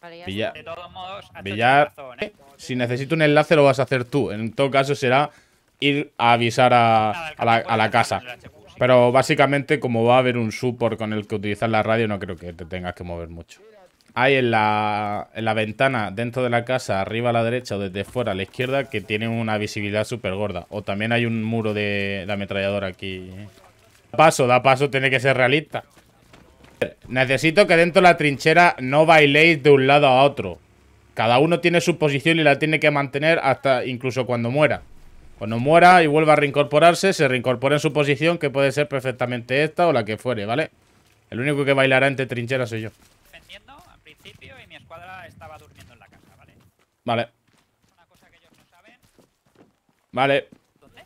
Vale, ya Villar. está. De todos modos, ha hecho Villar. razón, ¿eh? Si necesito un enlace lo vas a hacer tú. En todo caso será ir a avisar Nada, el a capitán la puede casa. dejarlo en el HQ, sí. Pero básicamente como va a haber un support con el que utilizar la radio, no creo que te tengas que mover mucho. Hay en la ventana dentro de la casa, arriba a la derecha o desde fuera a la izquierda, que tiene una visibilidad súper gorda. O también hay un muro de ametralladora aquí. Da paso, tiene que ser realista. Necesito que dentro de la trinchera no bailéis de un lado a otro. Cada uno tiene su posición y la tiene que mantener hasta incluso cuando muera. Cuando muera y vuelva a reincorporarse, se reincorpora en su posición, que puede ser perfectamente esta o la que fuere, ¿vale? El único que bailará entre trincheras soy yo. Defendiendo al principio y mi escuadra estaba durmiendo en la casa, ¿vale? Vale, Una cosa que ellos no saben. vale. ¿Dónde?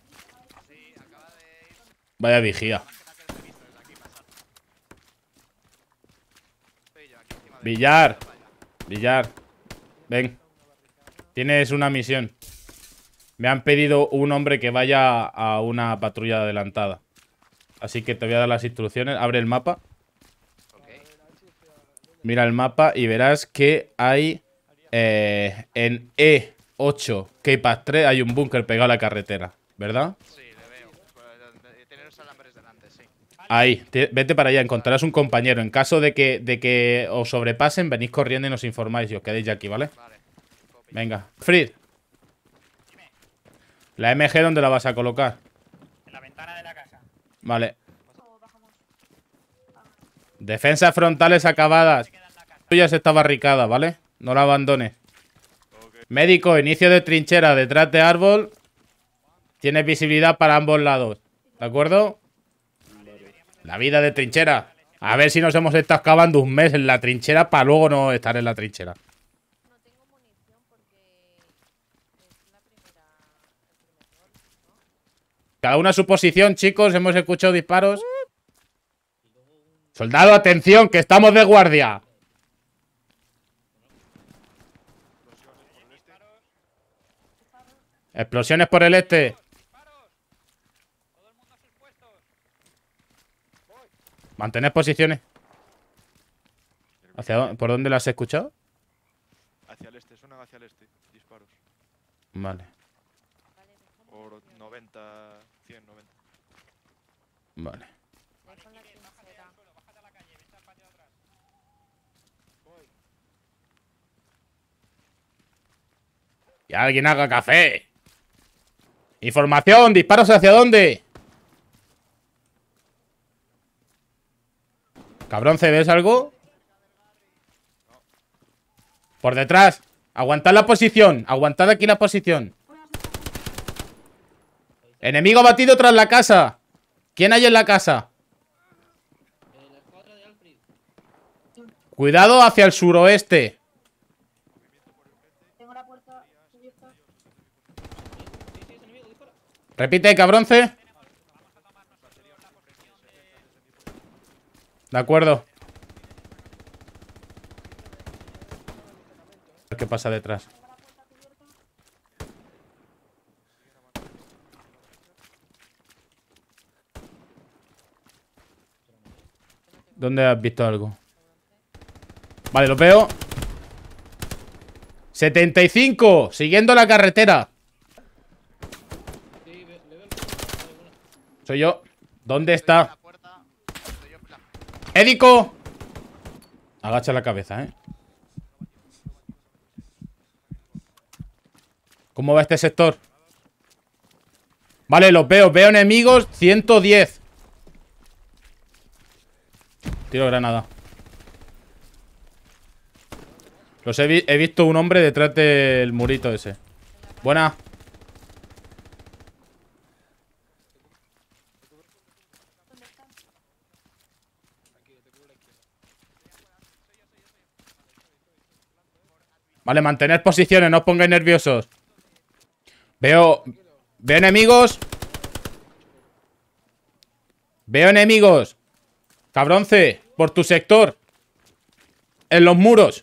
Vaya vigía. Villar. Villar. Ven. Tienes una misión. Me han pedido un hombre que vaya a una patrulla adelantada. Así que te voy a dar las instrucciones. Abre el mapa. Mira el mapa y verás que hay en E8 K-Pass 3 hay un búnker pegado a la carretera, ¿verdad? Sí, le veo. Tiene los alambres delante, sí. Ahí, vete para allá, encontrarás un compañero. En caso de que os sobrepasen, venís corriendo y nos informáis y os quedéis ya aquí, ¿vale? Vale. Venga. Frid. ¿La MG dónde la vas a colocar? En la ventana de la casa. Vale. Defensas frontales acabadas. Tuya está barricada, ¿vale? No la abandones. Médico, inicio de trinchera detrás de árbol. Tienes visibilidad para ambos lados. ¿De acuerdo? La vida de trinchera. A ver si nos hemos estado cavando un mes en la trinchera para luego no estar en la trinchera. No tengo munición porque es la primera. El primer gol, ¿no? Cada uno a su posición, chicos. Hemos escuchado disparos. Soldado, atención, que estamos de guardia. Explosiones por el este. Mantened posiciones. ¿Por dónde las has escuchado? Hacia el este, suenan hacia el este. Disparos. Vale, Por 90, 100, 90. vale. Voy con la trinchera. ¡Que alguien haga café! ¡Información! ¿Disparos hacia dónde? Cabronce, ¿ves algo? Por detrás. Aguantad la posición. Aguantad aquí la posición. Enemigo batido tras la casa. ¿Quién hay en la casa? Cuidado hacia el suroeste. Repite, cabronce. De acuerdo. A ver qué pasa detrás. ¿Dónde has visto algo? Vale, lo veo. 75. Siguiendo la carretera. Soy yo. ¿Dónde está? ¡Édico! Agacha la cabeza, ¿eh? ¿Cómo va este sector? Vale, los veo. Veo enemigos. 110. Tiro granada. He visto un hombre detrás del murito ese. Buena. Vale, mantened posiciones, no os pongáis nerviosos. Veo enemigos. Veo enemigos. Cabronce, por tu sector. En los muros.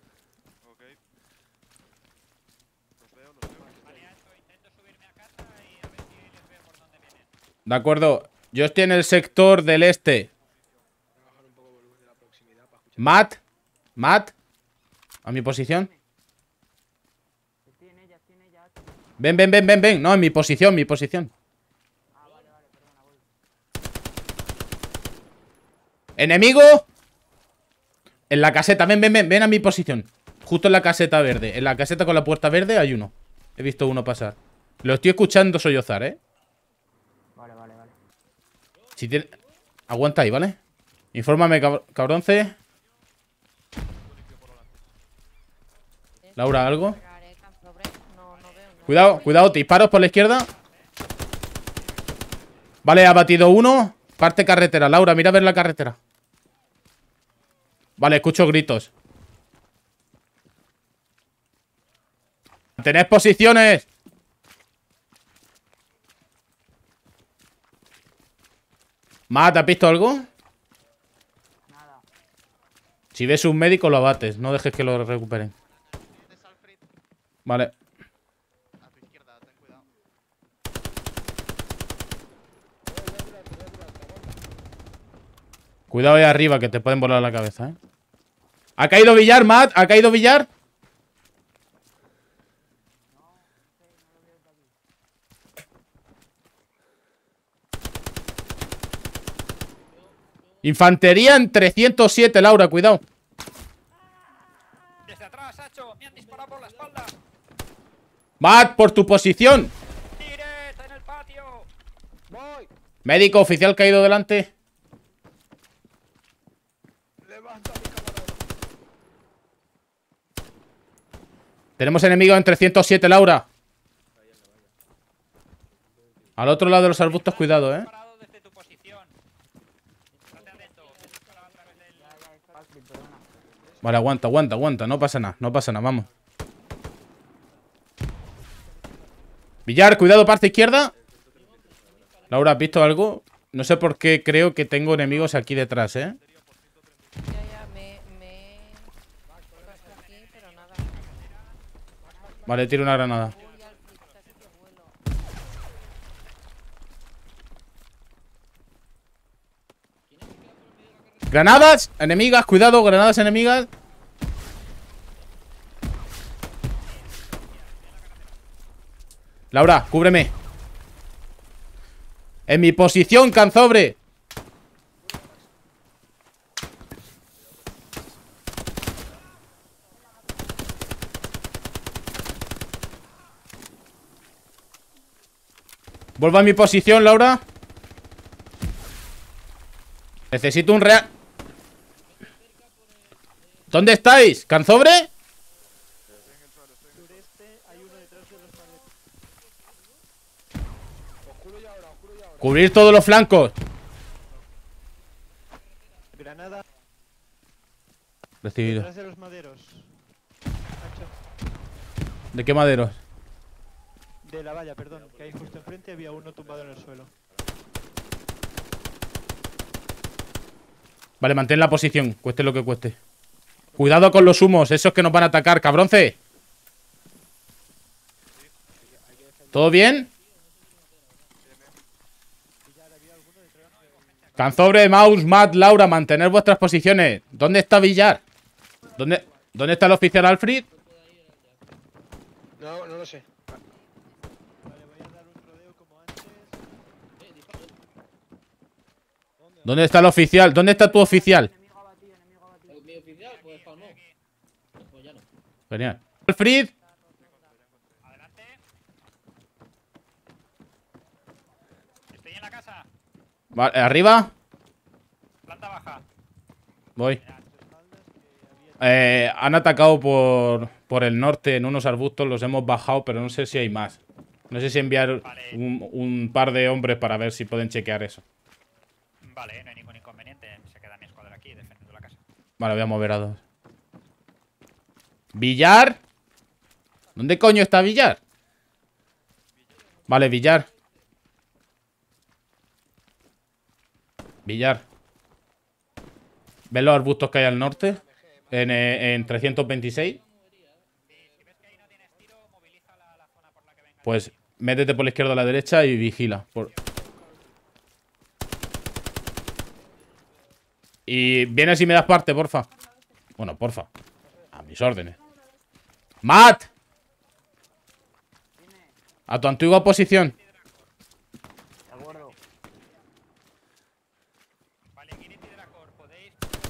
De acuerdo. Yo estoy en el sector del este. Matt. A mi posición. Ven, ven, ven, ven, ven. No, en mi posición, mi posición. ¡Enemigo! En la caseta, ven, ven, ven. Ven a mi posición. Justo en la caseta verde. En la caseta con la puerta verde hay uno. He visto uno pasar. Lo estoy escuchando sollozar, ¿eh? Vale, vale, vale. Si tiene... Aguanta ahí, ¿vale? Infórmame, cabronce. Laura, ¿algo? Cuidado, cuidado, disparos por la izquierda. Vale, ha batido uno. Parte carretera, Laura, mira a ver la carretera. Vale, escucho gritos. ¡Tened posiciones! Matt, ¿has visto algo? Nada. Si ves un médico lo abates, no dejes que lo recuperen. ¿Tienes Alfred? Vale. A tu izquierda, ten cuidado. Cuidado ahí arriba que te pueden volar la cabeza, ¿eh? ¿Ha caído Villar, Matt? ¿Ha caído Villar? Infantería en 307, Laura, cuidado. Desde atrás, Hacho. Me han disparado por la espalda. Matt, por tu posición. ¡Tiret en el patio! ¡Voy! Médico oficial caído delante. Levanta mi camarada. Tenemos enemigos en 307, Laura. Al otro lado de los arbustos, cuidado, ¿eh? Disparado desde tu posición. Estate atento. Me han disparado a través del... Alfred, perdona. Vale, aguanta, aguanta, aguanta. No pasa nada, no pasa nada, vamos. Villar, cuidado, parte izquierda. Laura, ¿has visto algo? No sé por qué creo que tengo enemigos aquí detrás, ¿eh? Ya, me puesto aquí, pero nada. Vale, tiro una granada. Uy, Alfred, casi que vuelo. Granadas, enemigas, cuidado, granadas enemigas. Laura, cúbreme. En mi posición, canzobre. Vuelvo a mi posición, Laura. Necesito un real... ¿Dónde estáis? ¿Canzobre? Cubrir todos los flancos. Granada Recibido. detrás de los maderos. Hacho. ¿De qué maderos? De la valla, perdón. Que ahí justo enfrente había uno tumbado en el suelo. Vale, mantén la posición, cueste lo que cueste. Cuidado con los humos, esos que nos van a atacar, cabronce. ¿Todo bien? Canzobre, Maus, Matt, Laura, mantener vuestras posiciones. ¿Dónde está Villar? ¿Dónde está el oficial Alfred? No, no lo sé. Vale, voy a dar un rodeo como antes. ¿Dónde está el oficial? ¿Dónde está tu oficial? Enemigo abatido, enemigo abatido. Mi oficial, pues palmó. Pues ya no. Genial. Alfred. Adelante. Estoy en la casa. Vale, arriba. Planta baja. Voy. Han atacado por el norte en unos arbustos, los hemos bajado, pero no sé si hay más. No sé si enviar Vale. un par de hombres para ver si pueden chequear eso. Vale, no hay ningún inconveniente. Se queda mi escuadra aquí defendiendo la casa. Vale, voy a mover a dos. ¿Villar? ¿Dónde coño está Villar? Vale, Villar. Villar. ¿Ves los arbustos que hay al norte? En 326. Pues métete por la izquierda a la derecha y vigila. Y vienes y me das parte, porfa. Bueno, porfa. mis órdenes. ¡Matt! A tu antigua posición. De acuerdo. Vale, Guinity de la Cor, podéis.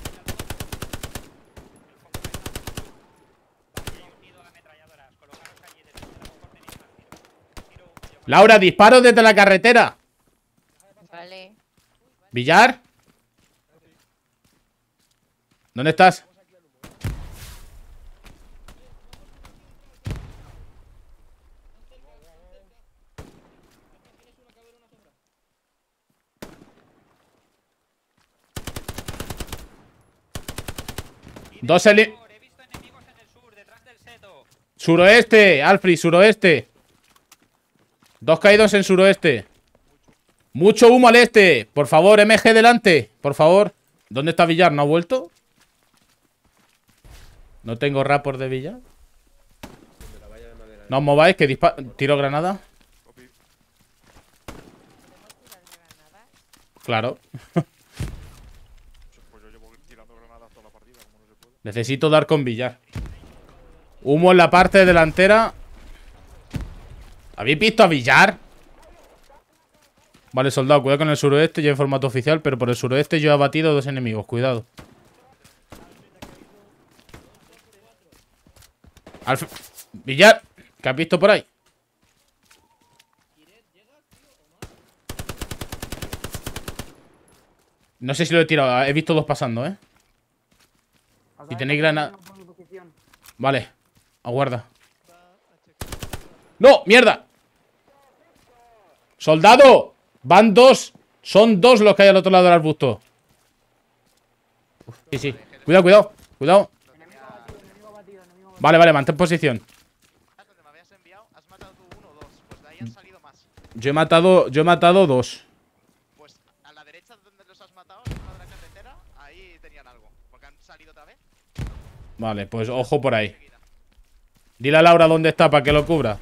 Unido a la ametralladora, colocaros allí desde la mejor tenéis más tiro. Tiro uno, yo Laura, disparos desde la carretera. Vale. ¿Villar? ¿Dónde estás? Dos he visto enemigos en el sur, detrás del seto. Suroeste, Alfred, suroeste. Dos caídos en suroeste. Mucho humo al este. Por favor, MG delante. Por favor. ¿Dónde está Villar? ¿No ha vuelto? No tengo rapport de Villar. No os mováis, que tiro granada. ¿Podemos tirar granadas? Claro. Pues yo llevo tirando granadas toda la partida, como no se puede. Necesito dar con Villar. Humo en la parte delantera. ¿Habéis visto a Villar? Vale, soldado, cuidado con el suroeste. Ya en formato oficial, pero por el suroeste yo he abatido 2 enemigos. Cuidado. Villar, ¿qué has visto por ahí? No sé si lo he tirado. He visto 2 pasando, ¿eh? Y tenéis granada. Vale, aguarda. ¡No! ¡Mierda! ¡Soldado! Van 2. Son 2 los que hay al otro lado del arbusto. Sí, sí. Cuidado, cuidado. Cuidado. Vale, vale, mantén posición. Donde me habías enviado, has matado tú 1 o 2. Pues de ahí han salido más. Yo he matado 2. Pues a la derecha donde los has matado, en de la carretera, ahí tenían algo. Porque han salido otra vez. Vale, pues ojo por ahí. Dile a Laura dónde está para que lo cubra.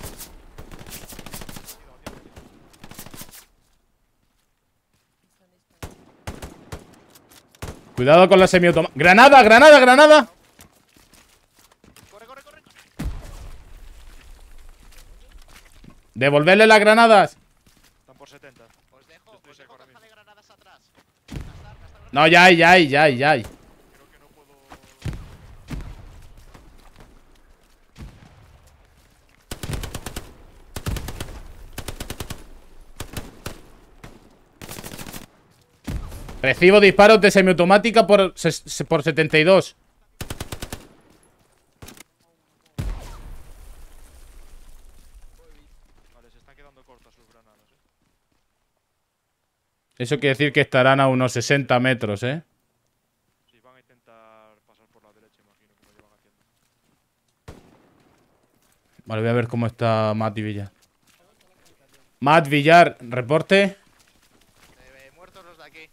Cuidado con la semiautomática. ¡Granada, granada, granada! Corre, corre, corre. ¡Devolverle las granadas! Están por 70. Os dejo seco ahora caja mismo. de granadas atrás. Gastar No, ya hay, ya hay, ya hay, ya hay. Creo que no puedo. Recibo disparos de semiautomática por 72. Vale, se están quedando cortas sus granadas, Eso quiere decir que estarán a unos 60 metros, ¿eh? Sí, van a intentar pasar por la derecha, imagino, como llevan haciendo. Vale, voy a ver cómo está Matt y Villar. Matt, Villar, reporte. muertos los de aquí.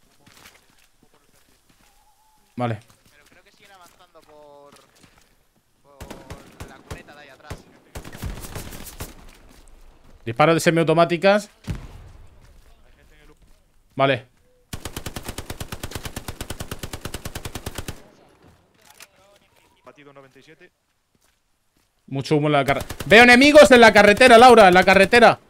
Vale. Pero creo que siguen avanzando por la cuneta de ahí atrás. Disparos de semiautomáticas. Vale. Batido 97. Mucho humo en la carretera. Veo enemigos en la carretera, Laura, en la carretera.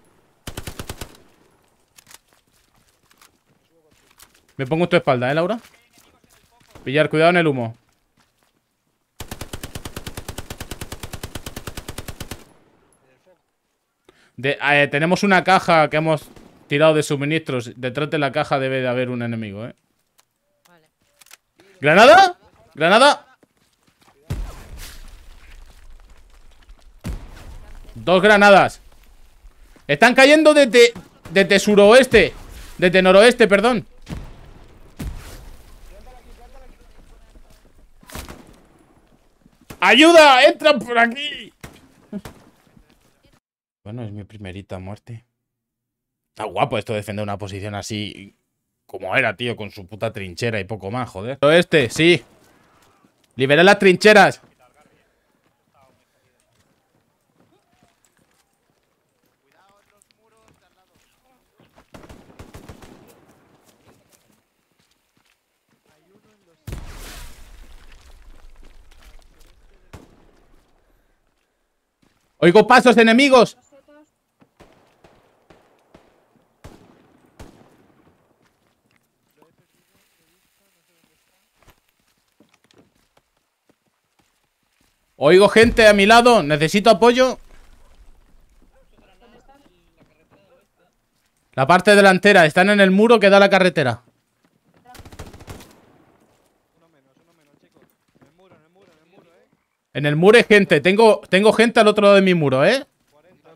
Me pongo en tu espalda, Laura. Villar, cuidado en el humo. Tenemos una caja que hemos tirado de suministros. Detrás de la caja debe de haber un enemigo, ¿eh? Vale. ¿Granada? ¿Granada? 2 granadas. Están cayendo desde suroeste. Desde noroeste, perdón. ¡Ayuda! ¡Entran por aquí! Bueno, es mi primerita muerte. Está guapo esto de defender una posición así como era, tío, con su puta trinchera y poco más, joder. Oeste, sí. Liberad las trincheras. Oigo pasos enemigos. Oigo gente a mi lado. Necesito apoyo. La parte delantera. Están en el muro que da a la carretera. Uno menos, chicos. En el muro, En el muro hay gente. Tengo gente al otro lado de mi muro, 40.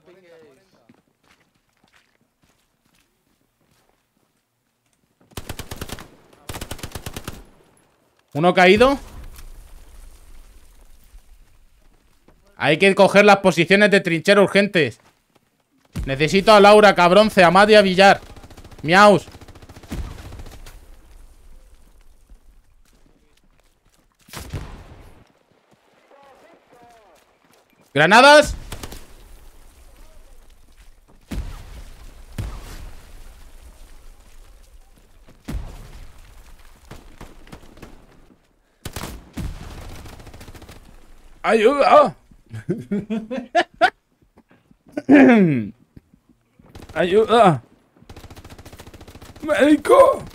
Uno caído. Hay que coger las posiciones de trinchera urgentes. Necesito a Laura, Cabronce, a Madi, a Villar. Miaus. ¿Granadas? ¡Ayuda! ¡Ayuda! ¡Médico!